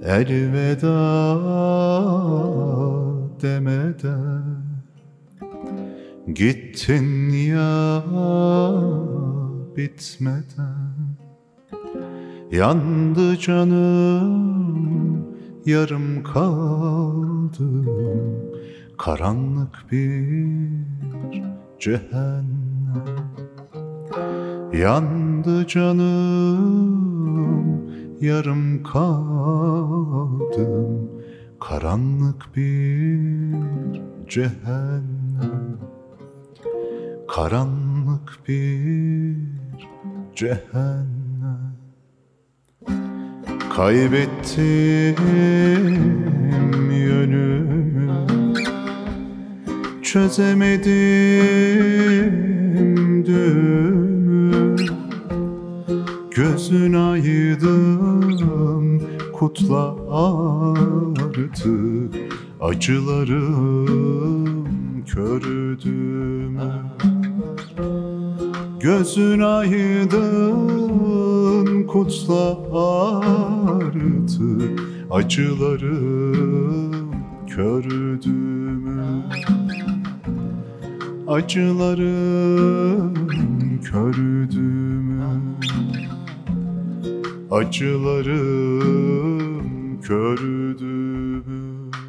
elveda demeden gittin ya bitmeden. Yandı canım, yarım kaldım, karanlık bir cehennem. Yandı canım, yarım kaldım, karanlık bir cehennem. Karanlık bir cehennem. Kaybettim yönümü, çözemedim düğümü. Gözün aydın, kutla artık acılarım kördümü. Gözün aydın, kutla artık acılarım kördümü. Acılarım kördümü. Acılarım kördümü.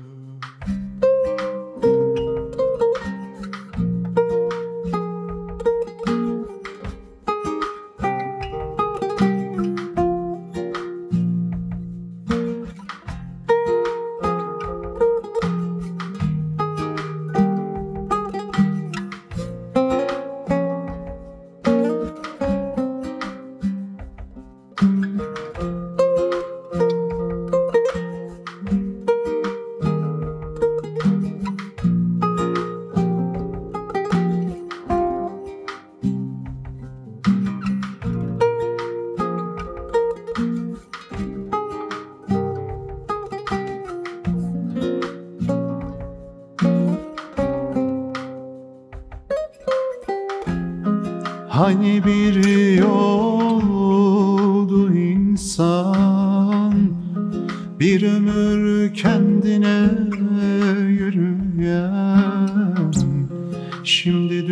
Hani bir yoldu insan, bir ömür kendine yürüyen. Şimdi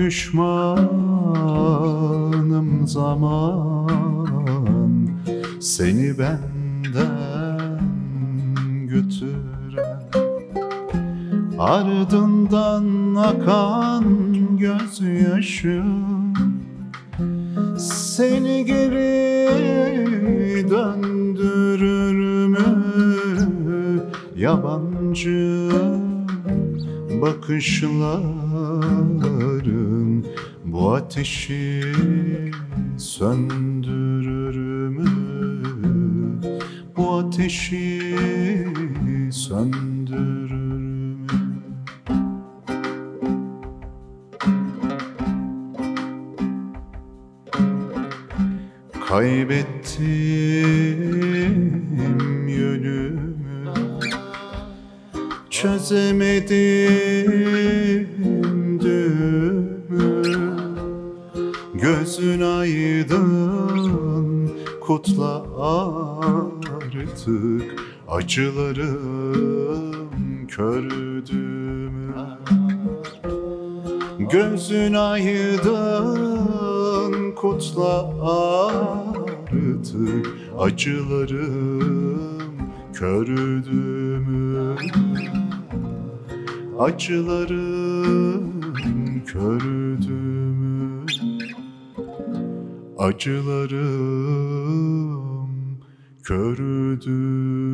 düşmanım zaman, seni benden götüren. Ardından akan gözyaşım seni geri döndürür mü? Yabancı bakışların bu ateşi söndürür mü? Bu ateşi söndürür mü? Kaybettim yönümü, çözemedim düğümü. Gözün aydın, kutla artık acılarım kördümü. Gözün aydın, kutla artık acılarım kördümü. Acılarım kördümü. Acılarım kördümü.